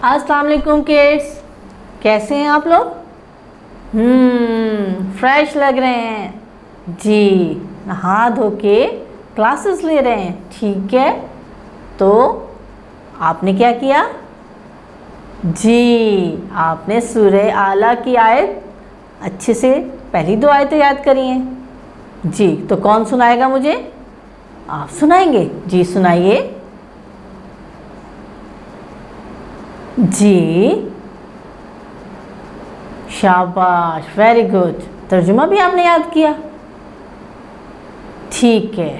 अस्सलाम वालेकुम किड्स, कैसे हैं आप लोग? फ्रेश लग रहे हैं जी। नहा धो के क्लासेस ले रहे हैं, ठीक है। तो आपने क्या किया जी? आपने सूरह आला की आयत अच्छे से पहली 2 आयतें याद करी हैं जी। तो कौन सुनाएगा मुझे? आप सुनाएंगे जी, सुनाइए जी। शाबाश, वेरी गुड। तर्जुमा भी आपने याद किया, ठीक है।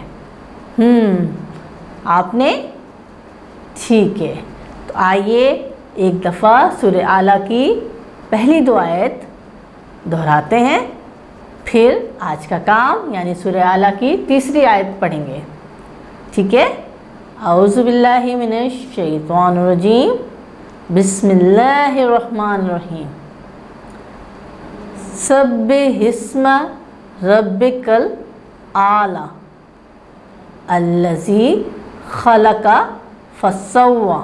आपने, ठीक है। तो आइए एक दफ़ा सूरह आला की पहली 2 आयत दोहराते हैं, फिर आज का काम यानी सूरह आला की तीसरी आयत पढ़ेंगे, ठीक है। औज़ु बिल्लाहि मिनश शैतानिर रजीम, बिस्मिल्लाहिर्रहमानिर्रहीम। सब्बिहिस्मा रब्बिकल आला अल्लज़ी खलका फसव्वा।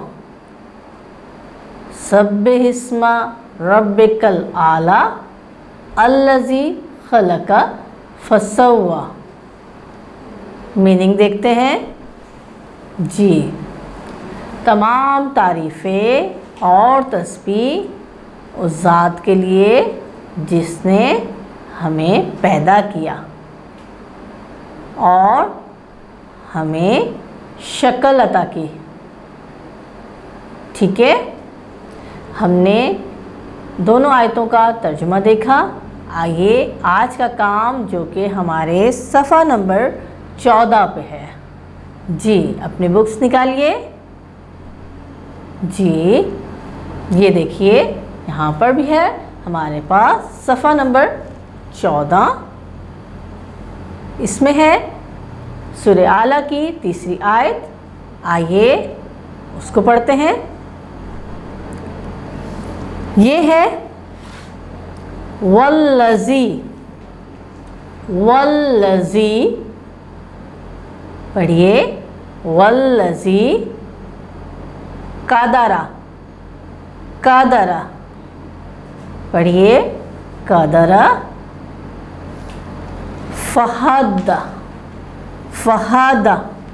सब्बिहिस्मा रब्बिकल आला अल्लज़ी खलका फसव्वा। मीनिंग देखते हैं जी। तमाम तारीफ़ें और तस्बीह उस ज़ात के लिए जिसने हमें पैदा किया और हमें शक्ल अता की, ठीक है। हमने दोनों आयतों का तर्जुमा देखा। आइए आज का काम जो कि हमारे सफ़ा नंबर 14 पे है जी। अपनी बुक्स निकालिए जी। ये देखिए यहाँ पर भी है हमारे पास सफ़ा नंबर 14। इसमें है सूरह आला की तीसरी आयत। आइए उसको पढ़ते हैं। ये है वल्लज़ी, वल्लज़ी, पढ़िए वल्लज़ी कादरा, कादरा, पढ़िए कादरा फहदा, फहदा,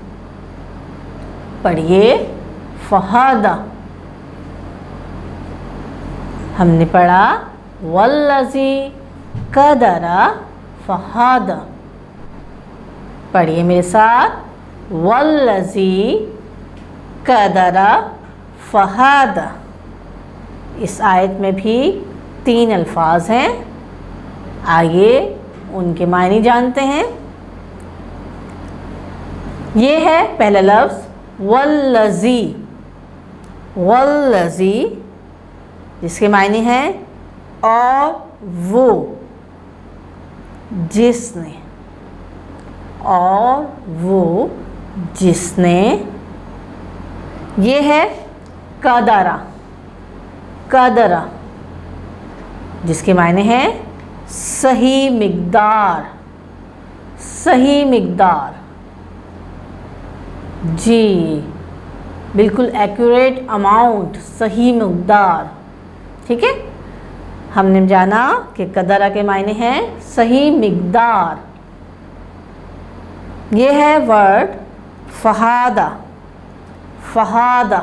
पढ़िए फहदा। हमने पढ़ा वल्लज़ी कादरा फहदा। पढ़िए मेरे साथ, वल्लज़ी कादरा फहदा। इस आयत में भी 3 अल्फाज हैं। आइए उनके मायने जानते हैं। ये है पहला लफ्ज़ वल्लज़ी, वल्लज़ी, जिसके मायने हैं और वो जिसने, और वो जिसने। ये है कादरा, कादरा, जिसके मायने हैं सही मिक़दार, सही मिक़दार जी, बिल्कुल एक्यूरेट अमाउंट, सही मिक़दार, ठीक है। हमने जाना कि कदरा के मायने हैं सही मिक़दार। ये है वर्ड फहादा, फहादा।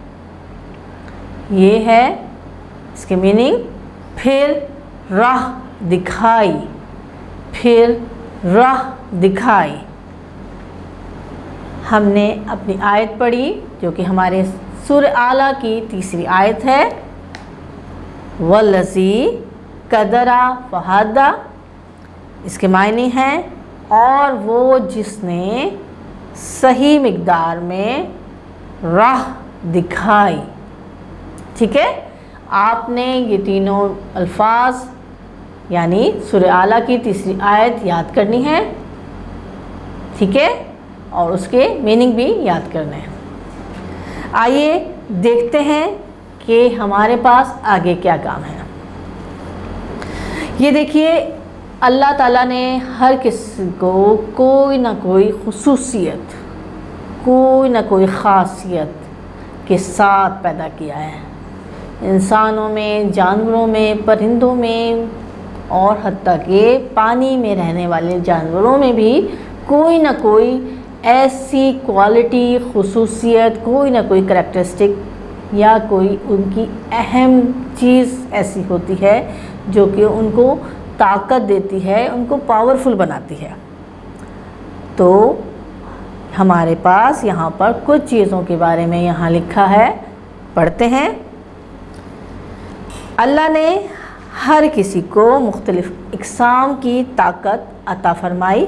ये है इसके मीनिंग फिर राह दिखाई, फिर राह दिखाई। हमने अपनी आयत पढ़ी जो कि हमारे सूरह आला की तीसरी आयत है। वल्लज़ी कदरा फहदा, इसके मायने हैं और वो जिसने सही मिक़दार में राह दिखाई, ठीक है। आपने ये तीनों अल्फाज यानी सूरह आला की तीसरी आयत याद करनी है, ठीक है, और उसके मीनिंग भी याद करने हैं। आइए देखते हैं कि हमारे पास आगे क्या काम है। ये देखिए अल्लाह ताला ने हर किसी को कोई ना कोई खुसूसियत, कोई ना कोई ख़ासियत के साथ पैदा किया है। इंसानों में, जानवरों में, परिंदों में और हत्ता कि पानी में रहने वाले जानवरों में भी कोई ना कोई ऐसी क्वालिटी, खुसूसियत, कोई ना कोई करैक्टरिस्टिक या कोई उनकी अहम चीज़ ऐसी होती है जो कि उनको ताकत देती है, उनको पावरफुल बनाती है। तो हमारे पास यहाँ पर कुछ चीज़ों के बारे में यहाँ लिखा है, पढ़ते हैं। अल्लाह ने हर किसी को मुख्तलिफ इक़साम की ताकत अता फरमाई।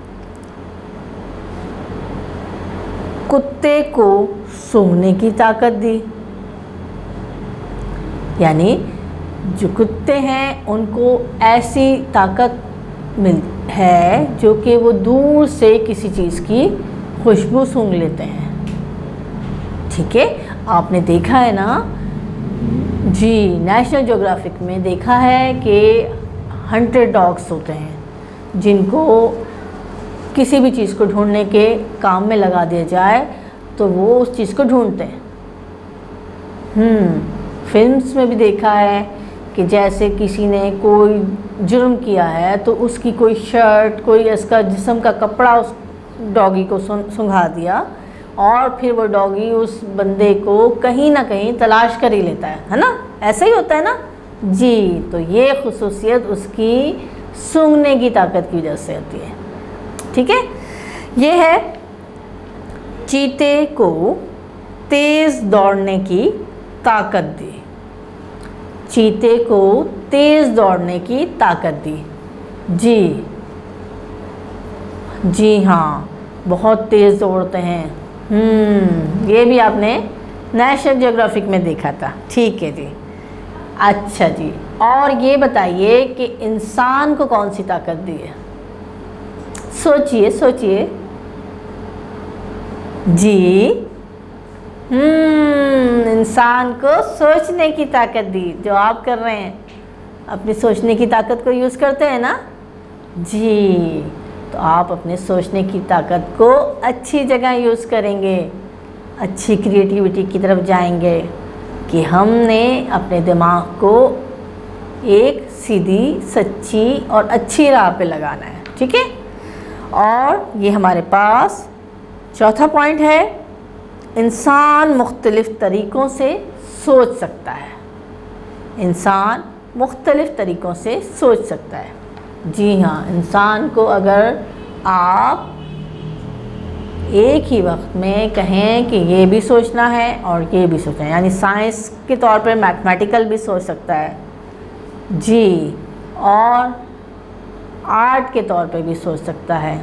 कुत्ते को सूंघने की ताकत दी, यानी जो कुत्ते हैं उनको ऐसी ताकत मिल है जो कि वो दूर से किसी चीज़ की खुशबू सूंघ लेते हैं। ठीक है, आपने देखा है ना जी, नेशनल ज्योग्राफिक में देखा है कि हंटेड डॉग्स होते हैं जिनको किसी भी चीज़ को ढूंढने के काम में लगा दिया जाए तो वो उस चीज़ को ढूंढते हैं। फिल्म्स में भी देखा है कि जैसे किसी ने कोई जुर्म किया है तो उसकी कोई शर्ट, कोई इसका जिस्म का कपड़ा उस डॉगी को सूंघा दिया और फिर वो डॉगी उस बंदे को कहीं ना कहीं तलाश कर ही लेता है ना? ऐसा ही होता है ना जी। तो ये खुसूसियत उसकी सूंघने की ताकत की वजह से होती है। ठीक है, ये है चीते को तेज़ दौड़ने की ताकत दी। चीते को तेज़ दौड़ने की ताकत दी जी हाँ, बहुत तेज़ दौड़ते हैं। ये भी आपने नेशनल ज्योग्राफिक में देखा था। ठीक है जी, अच्छा जी। और ये बताइए कि इंसान को कौन सी ताकत दी है? सोचिए सोचिए जी। इंसान को सोचने की ताकत दी, जो आप कर रहे हैं, अपनी सोचने की ताकत को यूज़ करते हैं ना जी। तो आप अपने सोचने की ताकत को अच्छी जगह यूज़ करेंगे, अच्छी क्रिएटिविटी की तरफ जाएंगे कि हमने अपने दिमाग को एक सीधी, सच्ची और अच्छी राह पे लगाना है। ठीक है, और ये हमारे पास चौथा पॉइंट है, इंसान मुख्तलिफ़ तरीक़ों से सोच सकता है। इंसान मुख्तलिफ़ तरीक़ों से सोच सकता है जी हाँ। इंसान को अगर आप एक ही वक्त में कहें कि ये भी सोचना है और ये भी सोचना है, यानी साइंस के तौर पर मैथमेटिकल भी सोच सकता है जी, और आर्ट के तौर पे भी सोच सकता है,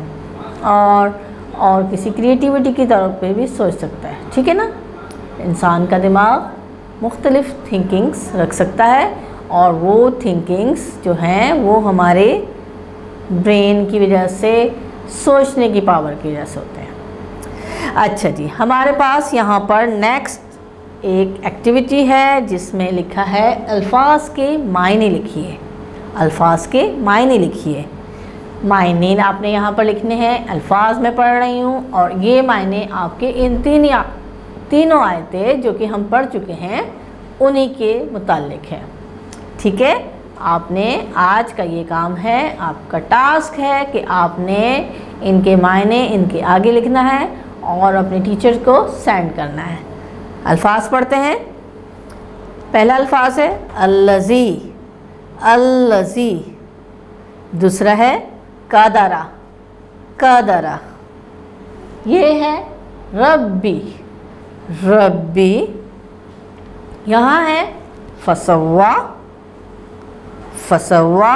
और किसी क्रिएटिविटी की तौर पे भी सोच सकता है। ठीक है ना, इंसान का दिमाग मुख्तलिफ़ थिंकिंग्स रख सकता है और वो थिंकिंग्स जो हैं वो हमारे ब्रेन की वजह से, सोचने की पावर की वजह से होते हैं। अच्छा जी, हमारे पास यहाँ पर नेक्स्ट एक एक्टिविटी है जिसमें लिखा है अल्फाज के मायने लिखिए। अल्फाज के मायने लिखिए। मायने आपने यहाँ पर लिखने हैं, अल्फाज में पढ़ रही हूँ और ये मायने आपके इन तीनों आयतें जो कि हम पढ़ चुके हैं उन्हीं के मुताल्लिक है। ठीक है, आपने आज का ये काम है, आपका टास्क है कि आपने इनके मायने इनके आगे लिखना है और अपने टीचर को सेंड करना है। अल्फाज पढ़ते हैं। पहला अल्फाज है अल्लज़ी, अल्लज़ी। दूसरा है कदरा, कदरा। ये है रब्बी, रब्बी। यहाँ है फसव्वा, फसव्वा।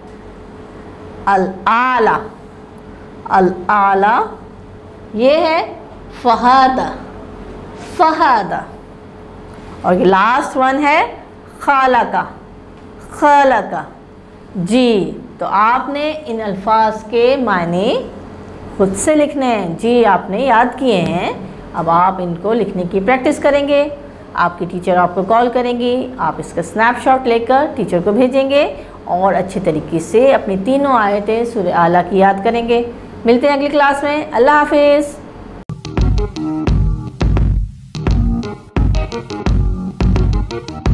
अल-आला, अल-आला। ये है फ़हादा, फ़हादा। और ये लास्ट वन है खालका, खालका जी। तो आपने इन अल्फाज के मायने खुद से लिखने हैं जी, आपने याद किए हैं। अब आप इनको लिखने की प्रैक्टिस करेंगे। आपकी टीचर आपको कॉल करेंगी, आप इसका स्नैपशॉट लेकर टीचर को भेजेंगे और अच्छे तरीके से अपनी तीनों आयतें सूरह आला की याद करेंगे। मिलते हैं अगली क्लास में। अल्लाह हाफिज़।